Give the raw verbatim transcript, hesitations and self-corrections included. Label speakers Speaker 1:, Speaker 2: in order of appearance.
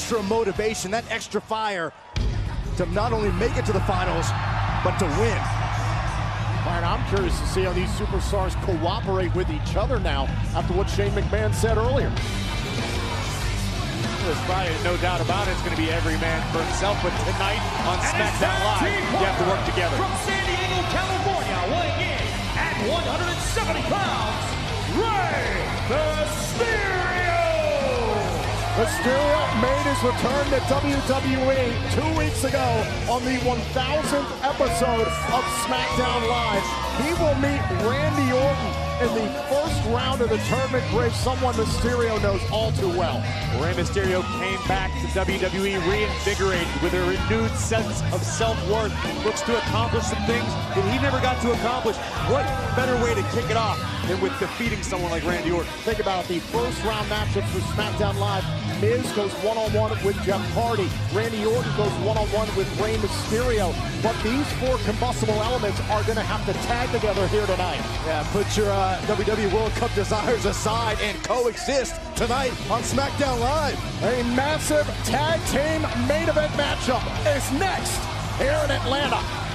Speaker 1: extra motivation, that extra fire to not only make it to the finals, but to win.
Speaker 2: And I'm curious to see how these superstars cooperate with each other now after what Shane McMahon said earlier.
Speaker 3: There's probably no doubt about it. It's going to be every man for himself. But tonight on SmackDown Live, you have to work together.
Speaker 4: From San Diego, California, weighing in at one hundred seventy pounds, Rey Mysterio!
Speaker 2: Mysterio made his return to W W E two weeks ago on the one thousandth episode of SmackDown Live. He will meet Randy Orton in the first round of the tournament bridge, someone Mysterio knows all too well.
Speaker 3: Rey Mysterio came back to W W E reinvigorated with a renewed sense of self-worth. Looks to accomplish some things that he never got to accomplish. What better way to kick it off than with defeating someone like Randy Orton?
Speaker 2: Think about it, the first round matchups for SmackDown Live. Miz goes one-on-one with Jeff Hardy. Randy Orton goes one-on-one with Rey Mysterio. But these four combustible elements are going to have to tag together here tonight.
Speaker 1: Yeah, put your uh, W W E World Cup desires aside and coexist tonight on SmackDown Live.
Speaker 2: A massive tag team main event matchup is next here in Atlanta.